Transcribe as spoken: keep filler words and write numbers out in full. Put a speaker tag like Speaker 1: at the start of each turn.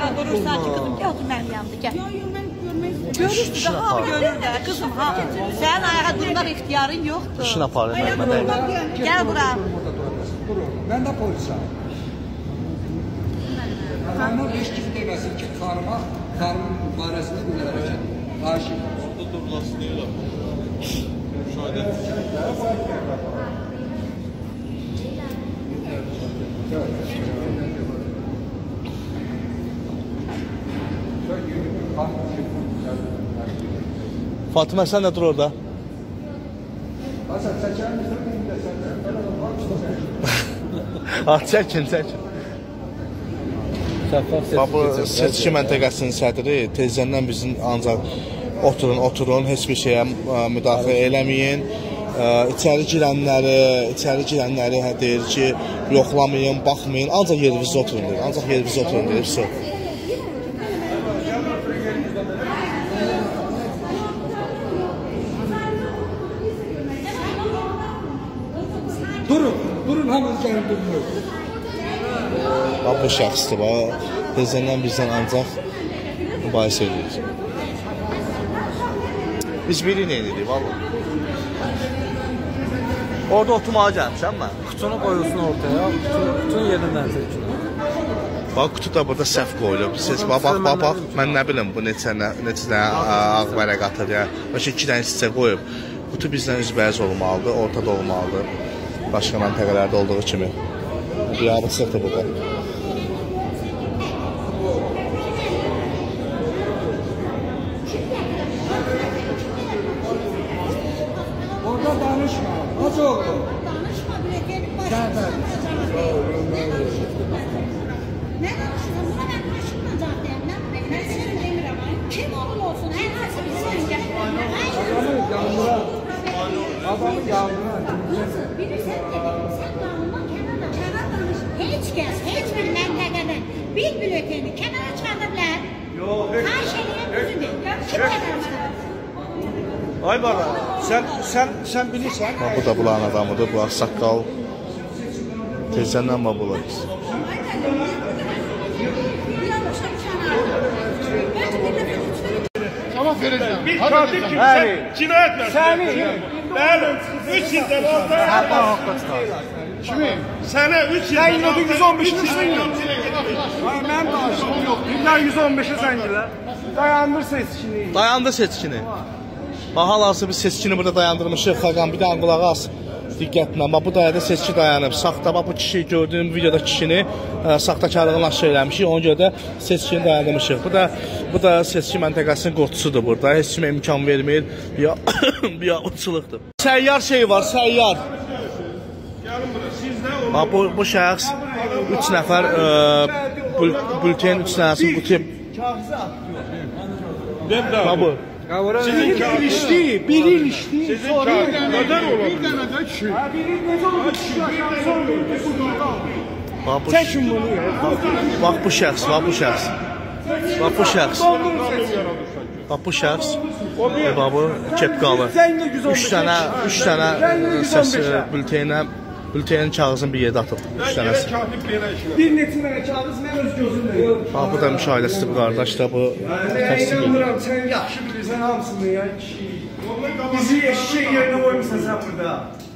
Speaker 1: burada durursan ki kızım gel otur mənim yanımda gel. Görürsün de hamı görür de kızım ha. Sənin ayağa durmaq ixtiyarın yoxdur.
Speaker 2: İşin aparır mənimə deyil.
Speaker 1: Gel bura.
Speaker 3: Mən də polisim. Xanımın beş kişi deməsin ki, xanıma, xanımın barəsində belə hərəkət. Haşim.
Speaker 4: Orada durulası deyil o. Müşahidə
Speaker 2: Fatıma sən də dur orada.
Speaker 3: Hasan, çəkər misin?
Speaker 2: Ah, çəkin, çəkin. Bu seçki məntəqəsinin sədri tezdən bizim ancaq oturun, oturun, heç bir şeyə müdaxilə eləməyin. İçəri girənləri, içəri girənləri deyir ki, yoxlamayın, baxmayın, ancaq yerinizdə oturun deyir, ancaq yerinizdə oturun deyir, su.
Speaker 3: Durun, durun, hamınız gəlin durun.
Speaker 2: Bu şəxsdir, tezdən bizdən ancaq mübahisə edirik. Biz biri nə edirik, valla? Orada oturmağa gəlmişəm mən.
Speaker 5: Kutunu qoyulsun ortaya, kutunun yerindən çəkin.
Speaker 2: Bax, kutu da burada səhv qoyulub. Siz bax, bax, bax, bax, mən nə bilim bu neçə dənə ağ vərəq atır ya. Başqa iki dənə sizə qoyub. Kutu bizdən üzbəyiz olmalıdır, ortada olmalıdır. Başqa məntəqələrdə olduğu kimi. Bir abıçlıqdır burada.
Speaker 3: Orada danışma, az oldu.
Speaker 6: Danışma, bülətəni başına. Nə danışırsan? Buna mən başımla cavab deyəm. Mən sənə demirəm. Kim olur olsun, hər hansı bir sən gətirəm.
Speaker 3: Adamı yandıra. Adamı yandıra.
Speaker 6: Bilirsən dedim, sən qanundan kənarda kənar danış. Heç kəs, heç bir məntəqədən bir bülətəni kənara çıxarda bilər. Yox. Xahiş edirəm, düzüdür. Kim kənara?
Speaker 5: Ay bana, sən, sən, sən bilirsən.
Speaker 2: Bu da bulanın adamıdır, bu saqqal. Tezəndən mi bulayız?
Speaker 7: Cavab verəcəm.
Speaker 4: Bir katil kimsə cinayət məsuliyyəti. Bəli, üç ildən orada.
Speaker 5: Hərdən haqqa çıxar.
Speaker 7: Kimi?
Speaker 4: Sənə üç ildən.
Speaker 5: Sən yedin yüz on beşin üstündə.
Speaker 7: Mən danışım yox.
Speaker 5: İlla yüz on beşi zəngilə. Dayandır seçkini.
Speaker 2: Dayandı seçkini. Bax, hal-hazır biz seçkini burada dayandırmışıq. Xaqan, bir dənə qulaq as. Diqqətlə, bax, bu dayada seçki dayanıb. Saxta, bax, bu kişi gördüyüm videoda kişini ə, saxtakarlığını aşağı eləmişik. Ona görə də seçkini dayandırmışıq. Bu da, bu da seçki məntəqəsinin qorxusudur burada. Heç kimə imkan vermir. Biabırçılıqdır. Səyyar şey var, səyyar. Bax, bu, bu şəxs üç nəfər ə, bültenin üç dənəsini qutub.
Speaker 5: Kağızı atıyor.
Speaker 4: Bax, bu.
Speaker 5: Sizin ilişdi, bir ilişdi.
Speaker 4: Sizin kağızı neden olur?
Speaker 7: Bir dənə də kişi.
Speaker 5: Biri necə olur? Çəkin bunu ya.
Speaker 2: Bax, bu şəxs, bax, bu şəxs. Bax, bu şəxs. Bax, bu şəxs. Bax, bu kepqalı. Üç dənə, üç dənə səs bülteynə, bülteyin kağızın bir yerdə atıb. Üç dənəsi.
Speaker 5: Bir neçə dənə kağız mən öz gözümlə.
Speaker 2: Bax, bu da müşahidəsidir bu qardaş da bu təsdiq edir.
Speaker 5: Sən yaxşı bilirsən hamısını ya. Bizi eşek yerinə qoymuşsan sən burada.